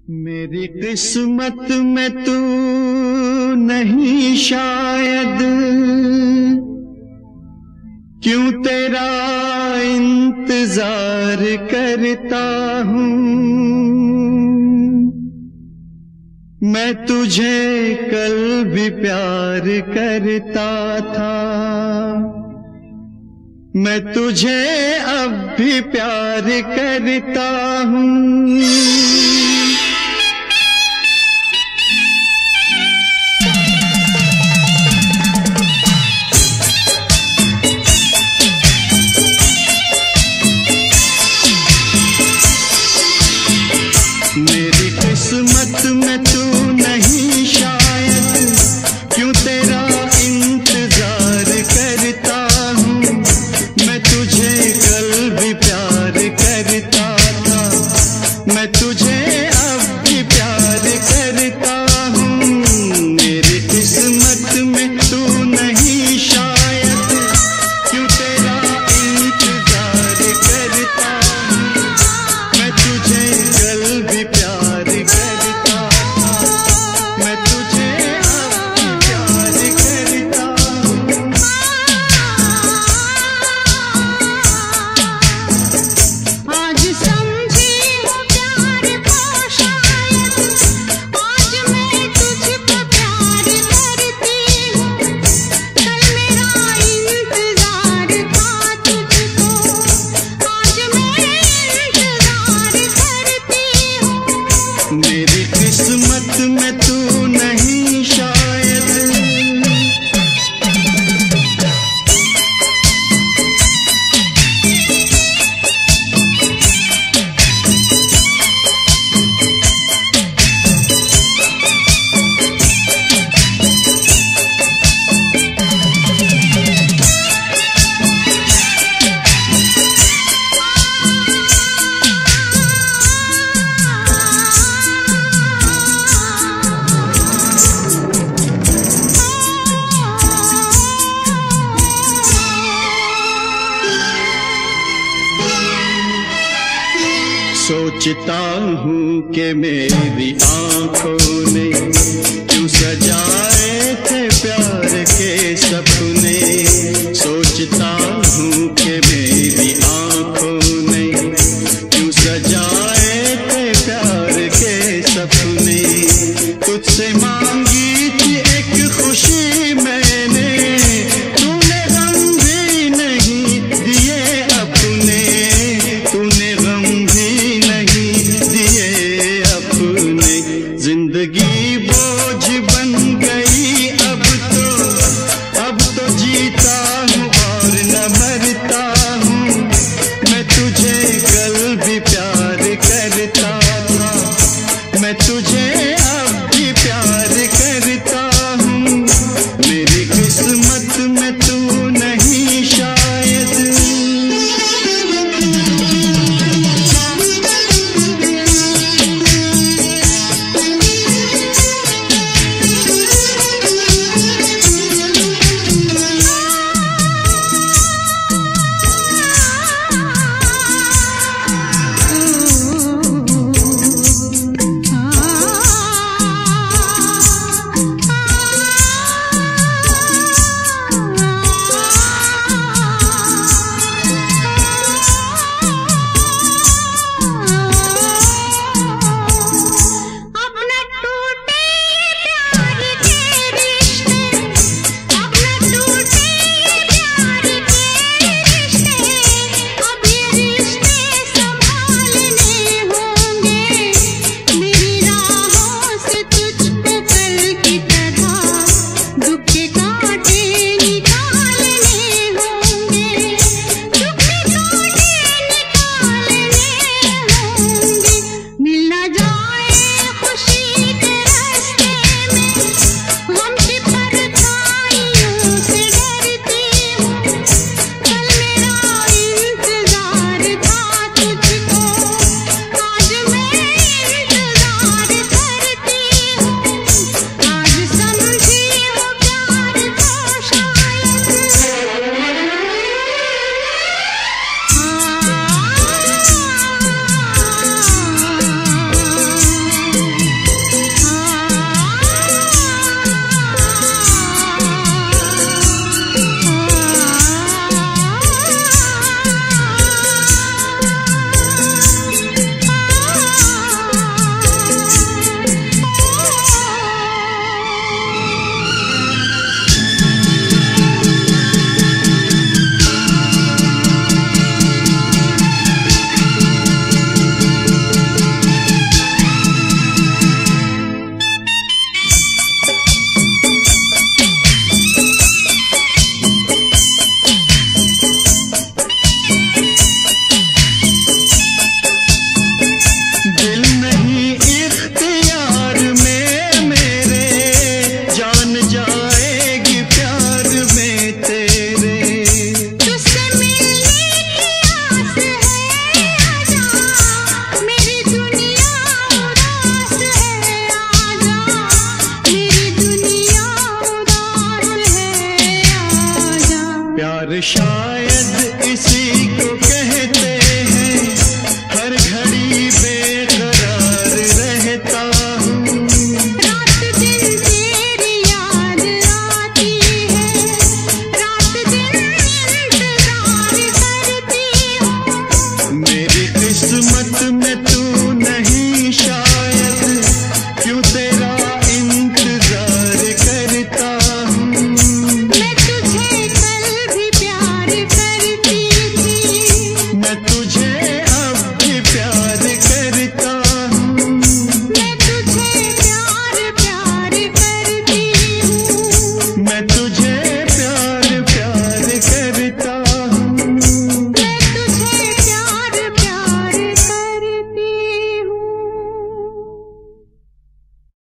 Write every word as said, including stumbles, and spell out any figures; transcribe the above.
मेरी किस्मत में तू नहीं शायद, क्यों तेरा इंतजार करता हूँ। मैं तुझे कल भी प्यार करता था, मैं तुझे अब भी प्यार करता हूँ। मेरी किस्मत में तू नहीं शायद, क्यों तेरा इंतजार करता हूँ। मैं तुझे कल भी प्यार करता था, मैं तुझे अब भी प्यार करता हूँ। मेरी किस्मत में तू नहीं शायद, क्यों तेरा इंतजार करता हूँ। मैं तुझे कल भी प्यार करता था, मैं तुझे अब भी प्यार करता हूँ। आज समझी हूँ प्यार को शायद, आज मैं तुझको प्यार करती हूँ। कल मेरा इंतजार था तुझको, आज मैं इंतजार करती हूँ। मेरी किस्मत में तू नहीं शायद। सोचता हूँ कि मेरी आंखों ने क्यों सजाया